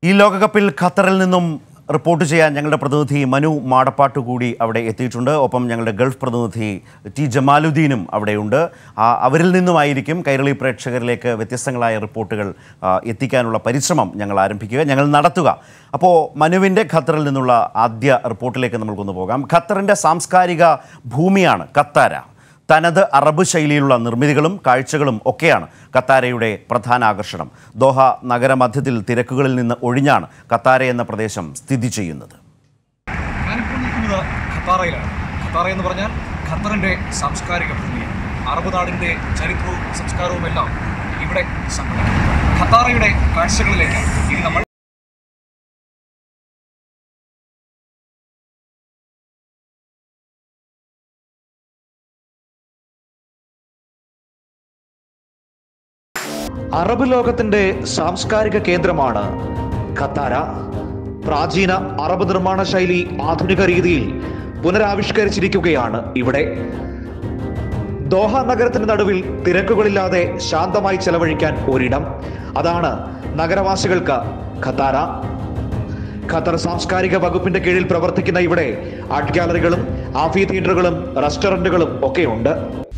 ഈ ലോകകപ്പിൽ ഖത്തറിൽ നിന്നും റിപ്പോർട്ട് ചെയ്യാൻ ഞങ്ങളുടെ പ്രതിനിധി മനു മാടപ്പാട്ട് കൂടി അവിടെ എത്തിയിട്ടുണ്ട്. ഒപ്പം ഞങ്ങളുടെ ഗൾഫ് പ്രതിനിധി ടി ജമാലുദ്ദീനും അവിടെയുണ്ട്. അവരിൽ നിന്നുമായിരിക്കും കൈരളി പ്രേക്ഷകരിലേക്ക് വ്യത്യസ്തങ്ങളായ റിപ്പോർട്ടുകൾ എത്തിക്കാനുള്ള പരിശ്രമം ഞങ്ങൾ ആരംഭിക്കുക, ഞങ്ങൾ നടത്തുക. അപ്പോൾ മനുവിൻ്റെ ഖത്തറിൽ നിന്നുള്ള ആദ്യ റിപ്പോർട്ടിലേക്ക് നമ്മൾക്കൊന്ന് പോകാം. ഖത്തറിൻ്റെ സാംസ്കാരിക ഭൂമിയാണ് ഖത്താര. തനത് അറബ് ശൈലിയിലുള്ള നിർമ്മിതികളും കാഴ്ചകളും ഒക്കെയാണ് ഖത്താരയുടെ പ്രധാന ആകർഷണം. ദോഹ നഗരമധ്യത്തിൽ തിരക്കുകളിൽ നിന്ന് ഒഴിഞ്ഞാണ് ഖത്താര എന്ന പ്രദേശം സ്ഥിതി ചെയ്യുന്നത്. ഞാനിപ്പോൾ നിൽക്കുന്നത് ഖത്താറയിലാണ്. ഖത്താറ എന്ന് പറഞ്ഞാൽ ഖത്തറിൻ്റെ സാംസ്കാരിക ഭൂമിയാണ്. അറബ് നാടിൻ്റെ ചരിത്രവും സംസ്കാരവും എല്ലാം ഇവിടെ സംഭവിക്കുന്നു. ഖത്താറയുടെ കാഴ്ചകളിലേക്ക് ഇനി നമ്മൾ അറബ് ലോകത്തിന്റെ സാംസ്കാരിക കേന്ദ്രമാണ് ഖത്താര. പ്രാചീന അറബ് നിർമ്മാണ ശൈലി ആധുനിക രീതിയിൽ പുനരാവിഷ്കരിച്ചിരിക്കുകയാണ് ഇവിടെ. ദോഹ നഗരത്തിന് നടുവിൽ തിരക്കുകളില്ലാതെ ശാന്തമായി ചെലവഴിക്കാൻ ഒരിടം, അതാണ് നഗരവാസികൾക്ക് ഖത്താര. ഖത്തർ സാംസ്കാരിക വകുപ്പിന്റെ കീഴിൽ പ്രവർത്തിക്കുന്ന ഇവിടെ ആർട്ട് ഗാലറികളും ആംഫി തിയേറ്ററുകളും റെസ്റ്റോറന്റുകളും ഒക്കെയുണ്ട്.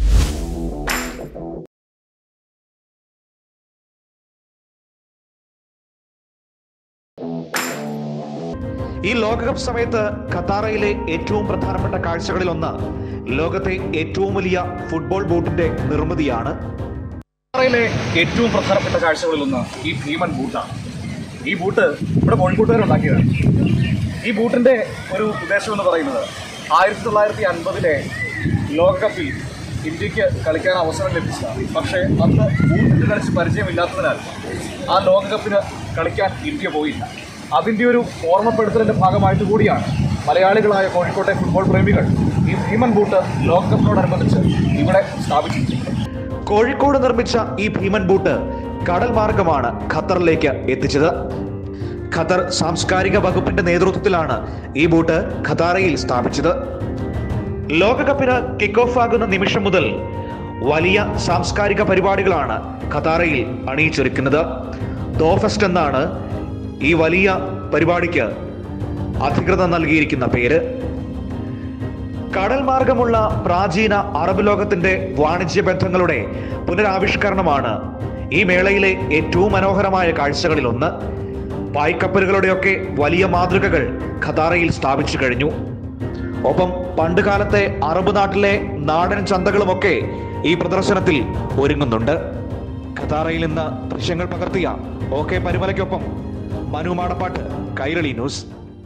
ഈ ലോകകപ്പ് സമയത്ത് ഖത്താറയിലെ ഏറ്റവും പ്രധാനപ്പെട്ട കാഴ്ചകളിൽ ഒന്ന് ലോകത്തെ ഏറ്റവും വലിയ ഫുട്ബോൾ ബൂട്ടിന്റെ നിർമ്മിതിയാണ്. ഖത്താറയിലെ ഏറ്റവും പ്രധാനപ്പെട്ട കാഴ്ചകളിൽ ഒന്ന് ഈ ഭീമൻ ബൂട്ടാണ്. ഈ ബൂട്ട് ഇവിടെ കോഴിക്കോട്ടുകാരുണ്ടാക്കിയതാണ്. ഈ ബൂട്ടിന്റെ ഒരു ഉദ്ദേശം എന്ന് പറയുന്നത് 1950 ലോകകപ്പിൽ ഇന്ത്യക്ക് കളിക്കാൻ അവസരം ലഭിച്ചതാണ്. പക്ഷേ അന്ന് ബൂട്ടിട്ട് കളിച്ച് പരിചയമില്ലാത്തതിനാൽ ആ ലോകകപ്പിന് കളിക്കാൻ ഇന്ത്യ പോയില്ല. അതിൻ്റെ ഒരു ഓർമ്മപ്പെടുത്തലിൻ്റെ ഭാഗമായിട്ട് കൂടിയാണ് മലയാളികളായ കോഴിക്കോട്ടെ ഫുട്ബോൾ പ്രേമികൾ ഈ ഭീമൻ ബൂട്ട് ലോകകപ്പിനോടനുബന്ധിച്ച് ഇവിടെ സ്ഥാപിച്ചിട്ടുണ്ട്. കോഴിക്കോട് നിർമ്മിച്ച ഈ ഭീമൻ ബൂട്ട് കടൽ മാർഗമാണ് ഖത്തറിലേക്ക് എത്തിച്ചത്. ഖത്തർ സാംസ്കാരിക വകുപ്പിന്റെ നേതൃത്വത്തിലാണ് ഈ ബൂട്ട് ഖത്താറയിൽ സ്ഥാപിച്ചത്. ലോകകപ്പിന് കിക്ക് ഓഫ് ആകുന്ന നിമിഷം മുതൽ വലിയ സാംസ്കാരിക പരിപാടികളാണ് ഖത്താറയിൽ അണിയിച്ചൊരുക്കുന്നത്. ദോഫെസ്റ്റ് എന്നാണ് ഈ വലിയ പരിപാടിക്ക് അധികൃതർ നൽകിയിരിക്കുന്ന പേര്. കടൽ മാർഗമുള്ള പ്രാചീന അറബ് ലോകത്തിന്റെ വാണിജ്യ ബന്ധങ്ങളുടെ പുനരാവിഷ്കരണമാണ് ഈ മേളയിലെ ഏറ്റവും മനോഹരമായ കാഴ്ചകളിൽ ഒന്ന്. പായ്ക്കപ്പലുകളുടെയൊക്കെ വലിയ മാതൃകകൾ ഖത്താറയിൽ സ്ഥാപിച്ചു കഴിഞ്ഞു. ഒപ്പം പണ്ടുകാലത്തെ അറബ് നാട്ടിലെ നാടൻ ചന്തകളുമൊക്കെ ഈ പ്രദർശനത്തിൽ ഒരുങ്ങുന്നുണ്ട്. ഖത്താറയിൽ നിന്ന് ദൃശ്യങ്ങൾ പകർത്തിയ OK പരിമലയ്ക്കൊപ്പം മനു മാടപ്പാട്ട്, കൈരളി ന്യൂസ്.